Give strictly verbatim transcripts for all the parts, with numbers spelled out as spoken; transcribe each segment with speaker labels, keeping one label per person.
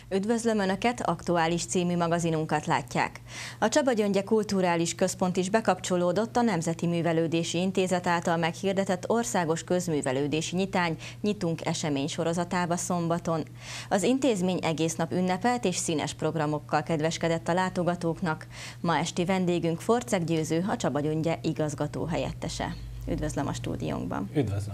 Speaker 1: Üdvözlöm Önöket, Aktuális című magazinunkat látják. A Csaba-Gyöngye Kulturális Központ is bekapcsolódott a Nemzeti Művelődési Intézet által meghirdetett országos közművelődési nyitány Nyitunk esemény sorozatába szombaton. Az intézmény egész nap ünnepelt és színes programokkal kedveskedett a látogatóknak. Ma esti vendégünk Forczek Győző, a Csaba-Gyöngye igazgató helyettese. Üdvözlöm a stúdiónkban.
Speaker 2: Üdvözlöm.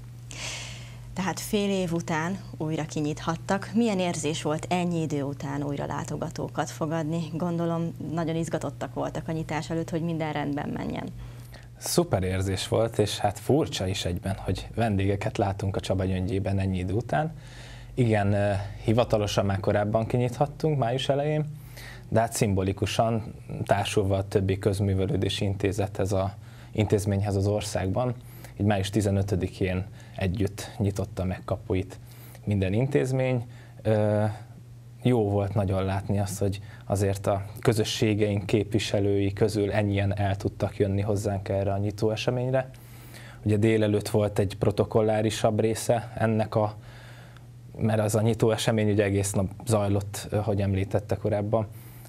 Speaker 1: Tehát fél év után újra kinyithattak. Milyen érzés volt ennyi idő után újra látogatókat fogadni? Gondolom nagyon izgatottak voltak a nyitás előtt, hogy minden rendben menjen.
Speaker 2: Szuper érzés volt, és hát furcsa is egyben, hogy vendégeket látunk a Csaba-Gyöngyében ennyi idő után. Igen, hivatalosan már korábban kinyithattunk, május elején, de hát szimbolikusan társulva a többi közművelődési intézethez, az intézményhez az országban, így május tizenötödikén együtt nyitotta meg kapuit minden intézmény. Jó volt nagyon látni azt, hogy azért a közösségeink képviselői közül ennyien el tudtak jönni hozzánk erre a nyitó eseményre. Ugye délelőtt volt egy protokollárisabb része ennek a, mert az a nyitó esemény ugye egész nap zajlott, ahogy említette korábban,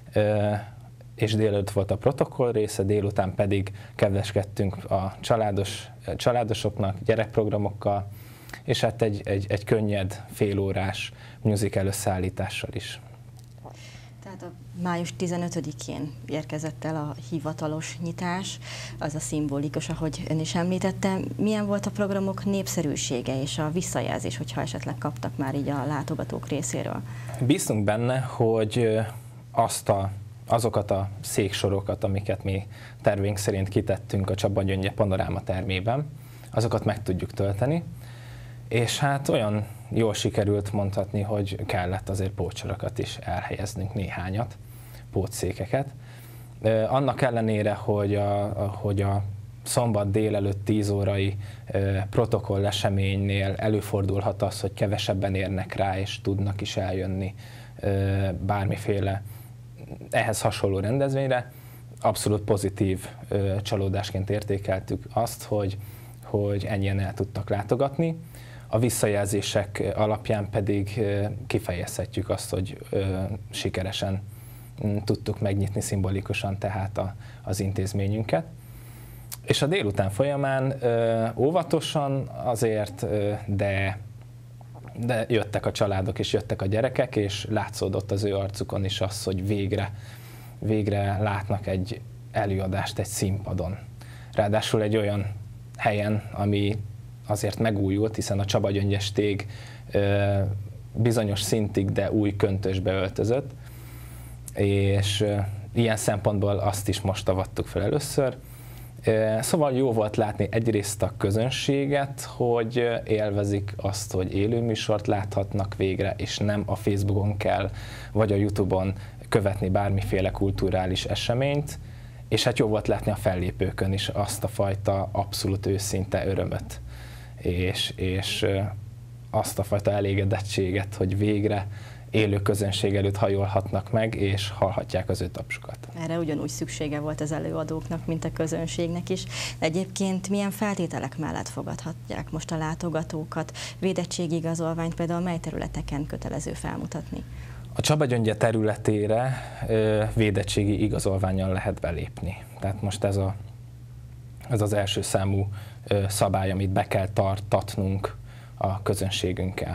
Speaker 2: és délelőtt volt a protokoll része, délután pedig kedveskedtünk a családos, családosoknak, gyerekprogramokkal, és hát egy, egy, egy könnyed, félórás musical összeállítással is.
Speaker 1: Tehát a május tizenötödikén érkezett el a hivatalos nyitás, az a szimbolikus, ahogy ön is említette. Milyen volt a programok népszerűsége és a visszajelzés, hogyha esetleg kaptak már így a látogatók részéről?
Speaker 2: Bízunk benne, hogy azt a azokat a széksorokat, amiket mi tervénk szerint kitettünk a Csaba-Gyöngye panoráma termében, azokat meg tudjuk tölteni, és hát olyan jól sikerült mondhatni, hogy kellett azért pótsorokat is elhelyeznünk, néhányat, pótszékeket. Annak ellenére, hogy a, hogy a szombat délelőtt tíz órai protokoll eseménynél előfordulhat az, hogy kevesebben érnek rá, és tudnak is eljönni bármiféle ehhez hasonló rendezvényre, abszolút pozitív ö, csalódásként értékeltük azt, hogy, hogy ennyien el tudtak látogatni. A visszajelzések alapján pedig ö, kifejezhetjük azt, hogy ö, sikeresen m, tudtuk megnyitni szimbolikusan tehát a, az intézményünket. És a délután folyamán ö, óvatosan azért, ö, de de jöttek a családok és jöttek a gyerekek, és látszódott az ő arcukon is az, hogy végre, végre látnak egy előadást egy színpadon. Ráadásul egy olyan helyen, ami azért megújult, hiszen a Csaba-Gyöngyes tég ö, bizonyos szintig, de új köntösbe öltözött, és ö, ilyen szempontból azt is most avattuk fel először. Szóval jó volt látni egyrészt a közönséget, hogy élvezik azt, hogy élőműsort láthatnak végre, és nem a Facebookon kell, vagy a YouTube-on követni bármiféle kulturális eseményt, és hát jó volt látni a fellépőkön is azt a fajta abszolút őszinte örömöt, és, és azt a fajta elégedettséget, hogy végre élő közönség előtt hajolhatnak meg, és hallhatják az ő tapsukat.
Speaker 1: Erre ugyanúgy szüksége volt az előadóknak, mint a közönségnek is. De egyébként milyen feltételek mellett fogadhatják most a látogatókat? Védettségigazolványt például mely területeken kötelező felmutatni?
Speaker 2: A Csaba-Gyöngye területére védettségi igazolvánnyal lehet belépni. Tehát most ez, a, ez az első számú szabály, amit be kell tartatnunk a közönségünkkel.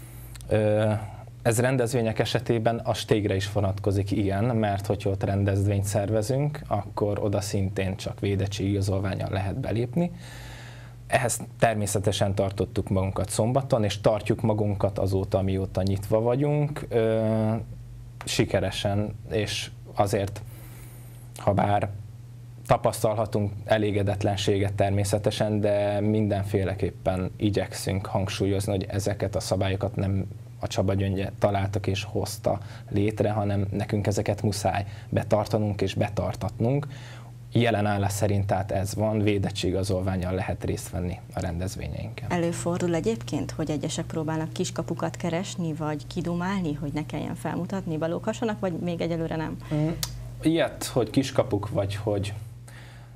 Speaker 2: Ez rendezvények esetében a stégre is vonatkozik, igen, mert hogyha ott rendezvényt szervezünk, akkor oda szintén csak védettségi igazolvánnyal lehet belépni. Ehhez természetesen tartottuk magunkat szombaton, és tartjuk magunkat azóta, amióta nyitva vagyunk, ö, sikeresen, és azért, ha bár tapasztalhatunk elégedetlenséget természetesen, de mindenféleképpen igyekszünk hangsúlyozni, hogy ezeket a szabályokat nem a Csaba-Gyöngye találtak és hozta létre, hanem nekünk ezeket muszáj betartanunk és betartatnunk. Jelen állás szerint tehát ez van, védettségigazolvánnyal lehet részt venni a rendezvényeinken.
Speaker 1: Előfordul egyébként, hogy egyesek próbálnak kiskapukat keresni, vagy kidumálni, hogy ne kelljen felmutatni, belóghassanak, vagy még egyelőre nem?
Speaker 2: Ilyet, hogy kiskapuk, vagy hogy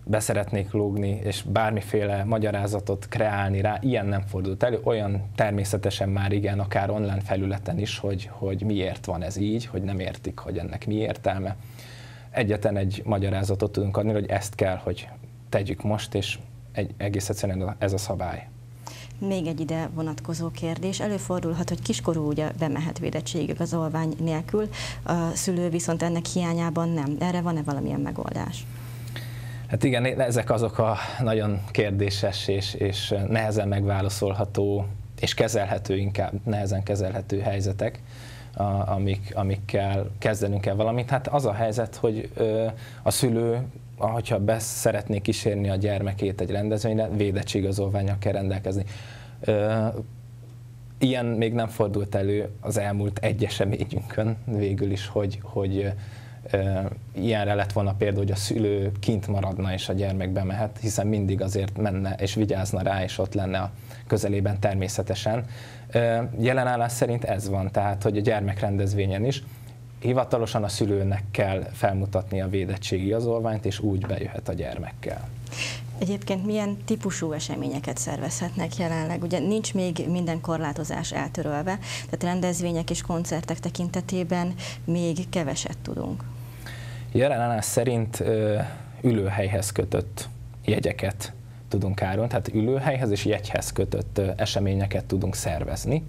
Speaker 2: beszeretnék lógni, és bármiféle magyarázatot kreálni rá, ilyen nem fordult elő, olyan természetesen már igen, akár online felületen is, hogy, hogy miért van ez így, hogy nem értik, hogy ennek mi értelme. Egyetlen egy magyarázatot tudunk adni, hogy ezt kell, hogy tegyük most, és egy, egész egyszerűen ez a szabály.
Speaker 1: Még egy ide vonatkozó kérdés. Előfordulhat, hogy kiskorú ugye bemehet védettségigazolvány nélkül, a szülő viszont ennek hiányában nem. Erre van-e valamilyen megoldás?
Speaker 2: Hát igen, ezek azok a nagyon kérdéses és, és nehezen megválaszolható és kezelhető, inkább nehezen kezelhető helyzetek, a, amik, amikkel kezdenünk kell valamit. Hát az a helyzet, hogy ö, a szülő, ahogyha be szeretné kísérni a gyermekét egy rendezvényre, védettségigazolvánnyal kell rendelkezni. Ö, ilyen még nem fordult elő az elmúlt egy eseményünkön végül is, hogy, hogy ö, ilyenre lett volna példa, hogy a szülő kint maradna és a gyermek bemehet, hiszen mindig azért menne és vigyázna rá, és ott lenne a közelében természetesen. Ö, jelenállás szerint ez van, tehát hogy a gyermekrendezvényen is hivatalosan a szülőnek kell felmutatni a védettségigazolványt, és úgy bejöhet a gyermekkel.
Speaker 1: Egyébként milyen típusú eseményeket szervezhetnek jelenleg? Ugye nincs még minden korlátozás eltörölve, tehát rendezvények és koncertek tekintetében még keveset tudunk.
Speaker 2: Jelenállás szerint ö, ülőhelyhez kötött jegyeket tudunk árulni, tehát ülőhelyhez és jegyhez kötött ö, eseményeket tudunk szervezni.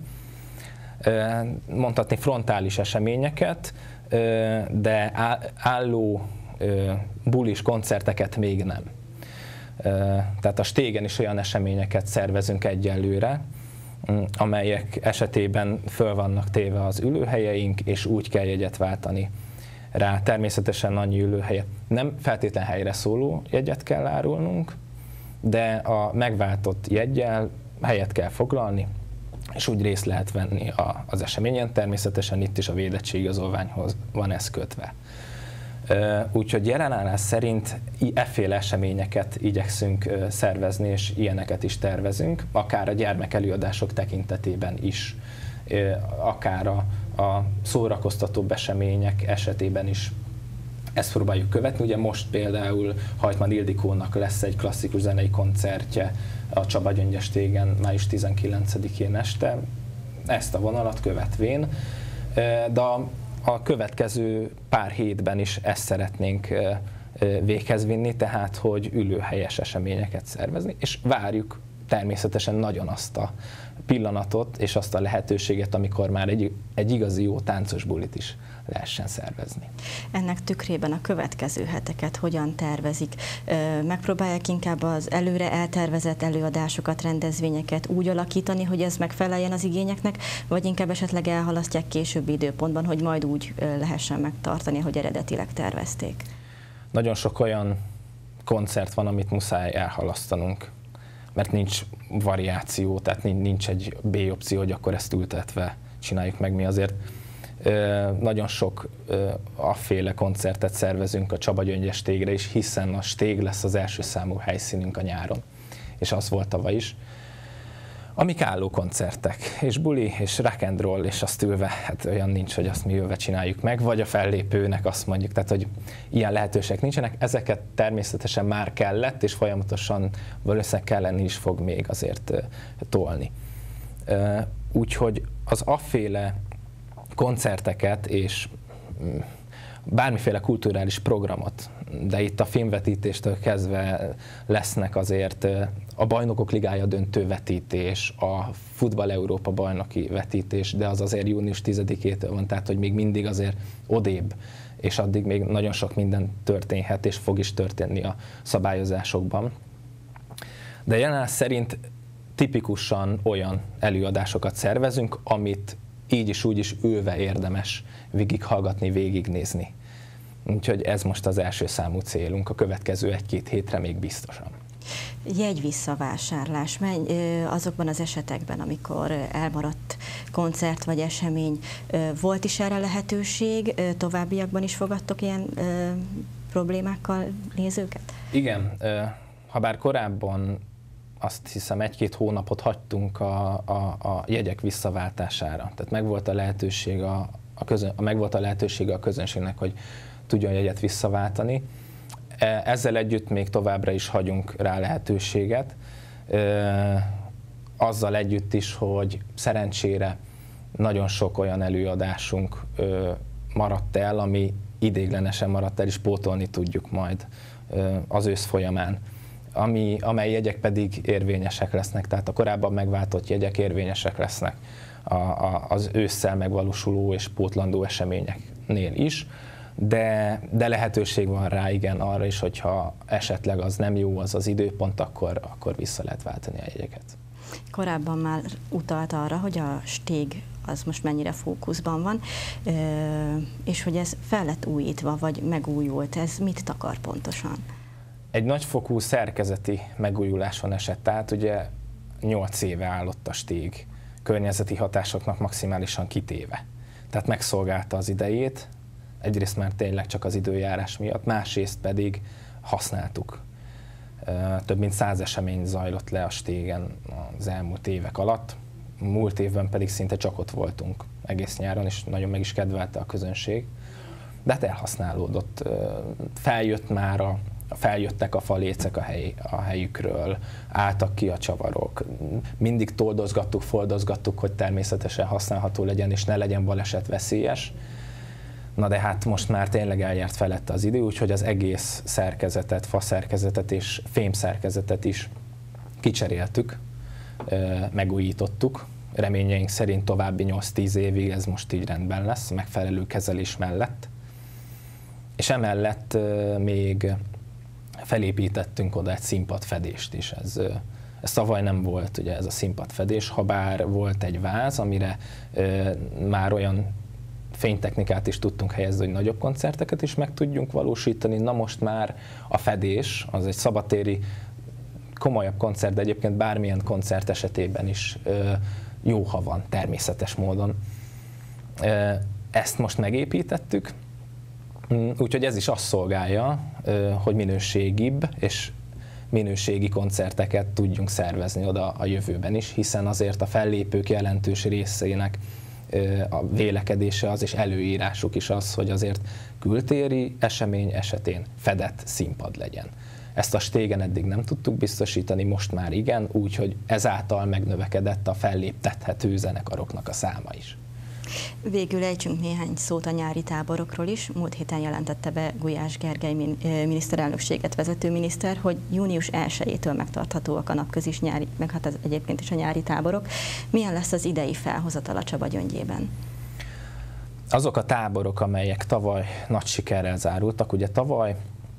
Speaker 2: Mondhatni frontális eseményeket, de álló bulis koncerteket még nem. Tehát a Stégen is olyan eseményeket szervezünk egyelőre, amelyek esetében föl vannak téve az ülőhelyeink, és úgy kell jegyet váltani rá. Természetesen annyi ülőhelye. Nem feltétlen helyre szóló jegyet kell árulnunk, de a megváltott jeggyel helyet kell foglalni, és úgy részt lehet venni az eseményen, természetesen itt is a védettségigazolványhoz van ez kötve. Úgyhogy jelenállás szerint efféle eseményeket igyekszünk szervezni, és ilyeneket is tervezünk, akár a gyermekelőadások tekintetében is, akár a, a szórakoztatóbb események esetében is ezt próbáljuk követni. Ugye most például Hajtman Ildikónak lesz egy klasszikus zenei koncertje a Csaba-Gyöngye-Stégen május tizenkilencedikén este, ezt a vonalat követvén, de a, a következő pár hétben is ezt szeretnénk véghez vinni, tehát hogy ülőhelyes eseményeket szervezni, és várjuk természetesen nagyon azt a pillanatot és azt a lehetőséget, amikor már egy, egy igazi jó táncos bulit is lehessen szervezni.
Speaker 1: Ennek tükrében a következő heteket hogyan tervezik? Megpróbálják inkább az előre eltervezett előadásokat, rendezvényeket úgy alakítani, hogy ez megfeleljen az igényeknek, vagy inkább esetleg elhalasztják későbbi időpontban, hogy majd úgy lehessen megtartani, hogy eredetileg tervezték?
Speaker 2: Nagyon sok olyan koncert van, amit muszáj elhalasztanunk, mert nincs variáció, tehát nincs egy B opció, hogy akkor ezt ültetve csináljuk meg. Mi azért nagyon sok afféle koncertet szervezünk a Csaba-Gyöngye-Stégre is, hiszen a Stég lesz az első számú helyszínünk a nyáron, és az volt tavaly is. Amik álló koncertek, és buli, és rock and roll, és azt ülve, hát olyan nincs, hogy azt mi ülve csináljuk meg, vagy a fellépőnek azt mondjuk, tehát hogy ilyen lehetőségek nincsenek. Ezeket természetesen már kellett, és folyamatosan valószínűleg kelleni is fog még azért tolni. Úgyhogy az afféle koncerteket és bármiféle kulturális programot, de itt a filmvetítéstől kezdve lesznek azért a Bajnokok Ligája döntő vetítés, a Futball Európa bajnoki vetítés, de az azért június tizedikétől van, tehát hogy még mindig azért odébb, és addig még nagyon sok minden történhet, és fog is történni a szabályozásokban. De jelenállás szerint tipikusan olyan előadásokat szervezünk, amit így is úgy is ülve érdemes végighallgatni, végignézni. Úgyhogy ez most az első számú célunk, a következő egy-két hétre még biztosan.
Speaker 1: Jegyvisszavásárlás, azokban az esetekben, amikor elmaradt koncert vagy esemény, volt is erre lehetőség, továbbiakban is fogadtok ilyen problémákkal nézőket?
Speaker 2: Igen, ha bár korábban azt hiszem egy-két hónapot hagytunk a, a, a jegyek visszaváltására. Tehát megvolt a lehetőség a, a, közön, a, megvolt a lehetősége a közönségnek, hogy tudjon jegyet visszaváltani. Ezzel együtt még továbbra is hagyunk rá lehetőséget, azzal együtt is, hogy szerencsére nagyon sok olyan előadásunk maradt el, ami ideiglenesen maradt el, és pótolni tudjuk majd az ősz folyamán, ami, amely jegyek pedig érvényesek lesznek, tehát a korábban megváltott jegyek érvényesek lesznek a, a, az ősszel megvalósuló és pótlandó eseményeknél is, de, de lehetőség van rá, igen, arra is, hogyha esetleg az nem jó az az időpont, akkor, akkor vissza lehet váltani a jegyeket.
Speaker 1: Korábban már utalt arra, hogy a stég az most mennyire fókuszban van, és hogy ez fel lett újítva, vagy megújult, ez mit takar pontosan?
Speaker 2: Egy nagyfokú szerkezeti megújuláson esett át, ugye nyolc éve állott a stég, környezeti hatásoknak maximálisan kitéve. Tehát megszolgálta az idejét, egyrészt már tényleg csak az időjárás miatt, másrészt pedig használtuk. Több mint száz esemény zajlott le a stégen az elmúlt évek alatt, múlt évben pedig szinte csak ott voltunk egész nyáron, és nagyon meg is kedvelte a közönség. De hát elhasználódott, feljött már a, feljöttek a falécek a, hely, a helyükről, álltak ki a csavarok, mindig toldozgattuk, foldozgattuk, hogy természetesen használható legyen, és ne legyen baleset veszélyes. Na de hát most már tényleg eljárt felette az idő, úgyhogy az egész szerkezetet, faszerkezetet és fémszerkezetet is kicseréltük, megújítottuk. Reményeink szerint további nyolc-tíz évig ez most így rendben lesz, megfelelő kezelés mellett. És emellett még felépítettünk oda egy színpadfedést is. Ez, ez tavaly nem volt ugye ez a színpadfedés, ha bár volt egy váz, amire már olyan fénytechnikát is tudtunk helyezni, hogy nagyobb koncerteket is meg tudjunk valósítani. Na most már a fedés, az egy szabadtéri komolyabb koncert, de egyébként bármilyen koncert esetében is jó, ha van, természetes módon. Ezt most megépítettük, úgyhogy ez is azt szolgálja, hogy minőségibb és minőségi koncerteket tudjunk szervezni oda a jövőben is, hiszen azért a fellépők jelentős részének a vélekedése az, és előírásuk is az, hogy azért kültéri esemény esetén fedett színpad legyen. Ezt a stégen eddig nem tudtuk biztosítani, most már igen, úgyhogy ezáltal megnövekedett a felléptethető zenekaroknak a száma is.
Speaker 1: Végül ejtsünk néhány szót a nyári táborokról is. Múlt héten jelentette be Gulyás Gergely miniszterelnökséget vezető miniszter, hogy június elsejétől megtarthatóak a napközis nyári, meg hát az egyébként is a nyári táborok. Milyen lesz az idei felhozatal a Csaba-Gyöngyében?
Speaker 2: Azok a táborok, amelyek tavaly nagy sikerrel zárultak, ugye tavaly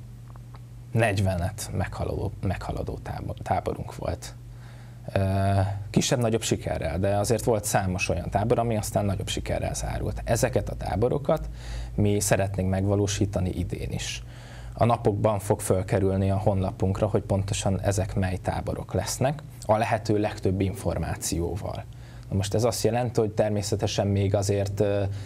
Speaker 2: negyvenet meghaladó, meghaladó tábor, táborunk volt. Kisebb-nagyobb sikerrel, de azért volt számos olyan tábor, ami aztán nagyobb sikerrel zárult. Ezeket a táborokat mi szeretnénk megvalósítani idén is. A napokban fog fölkerülni a honlapunkra, hogy pontosan ezek mely táborok lesznek, a lehető legtöbb információval. Na most ez azt jelenti, hogy természetesen még azért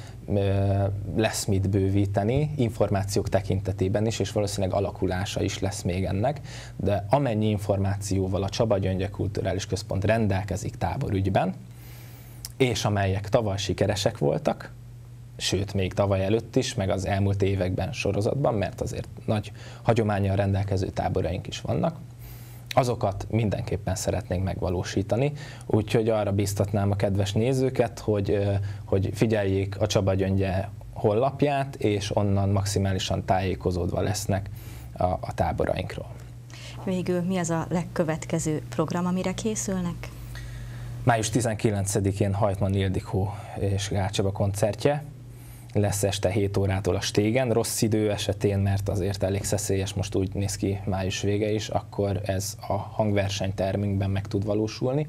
Speaker 2: lesz mit bővíteni, információk tekintetében is, és valószínűleg alakulása is lesz még ennek, de amennyi információval a Csaba-Gyöngye Kulturális Központ rendelkezik táborügyben, és amelyek tavaly sikeresek voltak, sőt, még tavaly előtt is, meg az elmúlt években sorozatban, mert azért nagy hagyománnyal rendelkező táboraink is vannak, azokat mindenképpen szeretnénk megvalósítani, úgyhogy arra bíztatnám a kedves nézőket, hogy, hogy figyeljék a Csaba-Gyöngye honlapját, és onnan maximálisan tájékozódva lesznek a, a táborainkról.
Speaker 1: Végül mi az a legkövetkező program, amire készülnek?
Speaker 2: május tizenkilencedikén Hajtman Ildikó és Gál Csaba koncertje lesz este hét órától a stégen. Rossz idő esetén, mert azért elég szeszélyes, most úgy néz ki május vége is, akkor ez a hangversenytermünkben meg tud valósulni.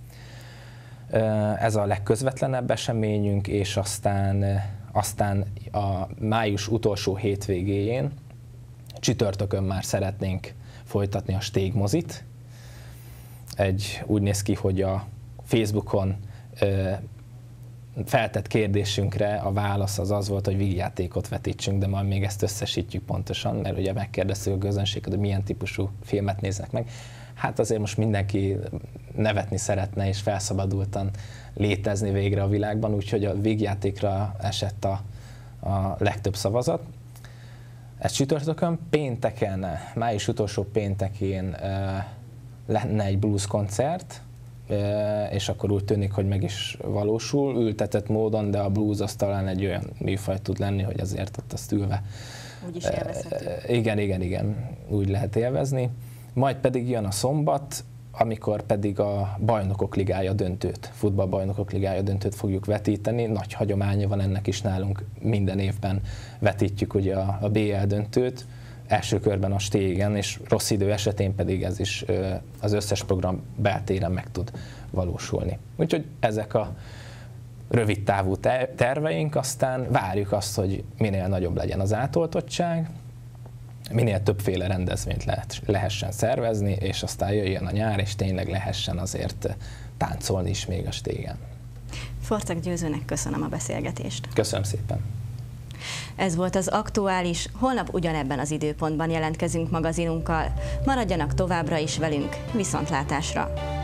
Speaker 2: Ez a legközvetlenebb eseményünk, és aztán, aztán a május utolsó hétvégéjén, csütörtökön már szeretnénk folytatni a stégmozit. Egy, úgy néz ki, hogy a Facebookon feltett kérdésünkre a válasz az az volt, hogy vígjátékot vetítsünk, de majd még ezt összesítjük pontosan, mert ugye megkérdeztük a közönséget, hogy milyen típusú filmet néznek meg. Hát azért most mindenki nevetni szeretne és felszabadultan létezni végre a világban, úgyhogy a vígjátékra esett a, a legtöbb szavazat. Ez csütörtökön, pénteken, május utolsó péntekén lenne egy blues koncert, és akkor úgy tűnik, hogy meg is valósul, ültetett módon, de a blues az talán egy olyan műfaj tud lenni, hogy azért ott azt ülve.
Speaker 1: Úgy is élvezhető.
Speaker 2: Igen, igen, igen, úgy lehet élvezni. Majd pedig jön a szombat, amikor pedig a Bajnokok Ligája döntőt, futballbajnokok Ligája döntőt fogjuk vetíteni. Nagy hagyománya van ennek is nálunk, minden évben vetítjük ugye a, a bé el döntőt, első körben a Stégen, és rossz idő esetén pedig ez is az összes program beltéren meg tud valósulni. Úgyhogy ezek a rövid távú terveink, aztán várjuk azt, hogy minél nagyobb legyen az átoltottság, minél többféle rendezvényt lehet, lehessen szervezni, és aztán jöjjön a nyár, és tényleg lehessen azért táncolni is még a Stégen.
Speaker 1: Forczak Győzőnek köszönöm a beszélgetést.
Speaker 2: Köszönöm szépen.
Speaker 1: Ez volt az Aktuális, holnap ugyanebben az időpontban jelentkezünk magazinunkkal. Maradjanak továbbra is velünk, viszontlátásra!